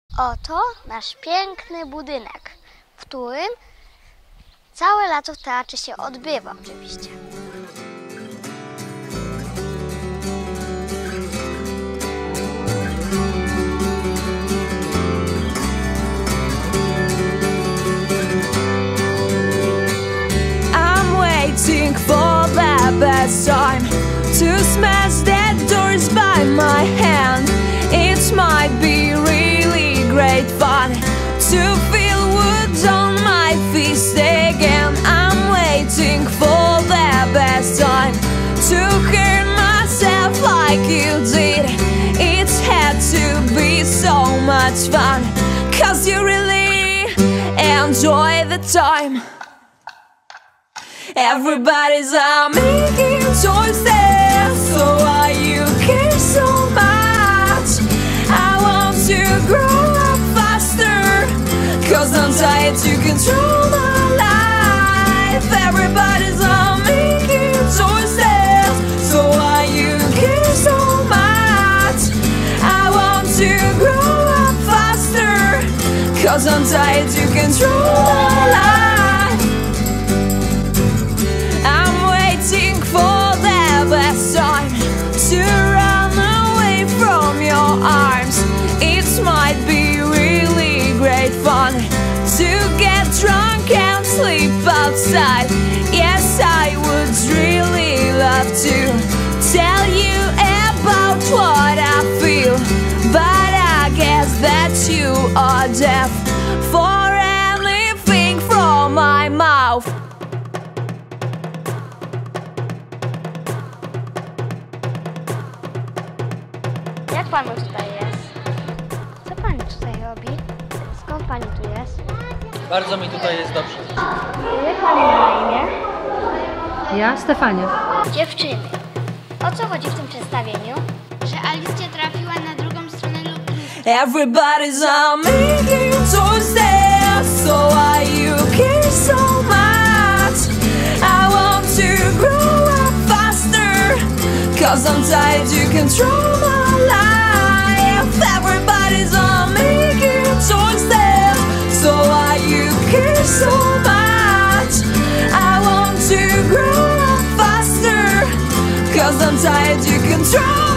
Oto nasz piękny budynek, w którym całe lato w teatrze się odbywa oczywiście. I'm waiting for the best time to smash that doors by my hand. It might be really great fun to feel wood on my fist again. I'm waiting for the best time to hurt myself like you did. It had to be so much fun, 'cause you really enjoy the time. Everybody's making choices, so why you care so much? I want to grow up faster, 'cause I'm tired to control my life. Everybody's making choices, so why you care so much? I want to grow up faster, 'cause I'm tired to control my life. For the best time to run away from your arms. It might be really great fun to get drunk and sleep outside. Yes, I would really love to tell you about what I feel, but I guess that you are deaf for anything from my mouth. Jak panu tutaj jest? Co pani tutaj robi? Skąd pani tu jest? Bardzo mi tutaj jest dobrze. Jak pani ma na imię? Ja? Stefania. Dziewczyny, o co chodzi w tym przedstawieniu? Że Alicja trafiła na drugą stronę lotniska. Everybody's making choices, so why you care so much? I want to grow up faster, 'cause I'm tired to control my life. Everybody's making choices, so why you care so much? I want to grow up faster, 'cause I'm tired to control.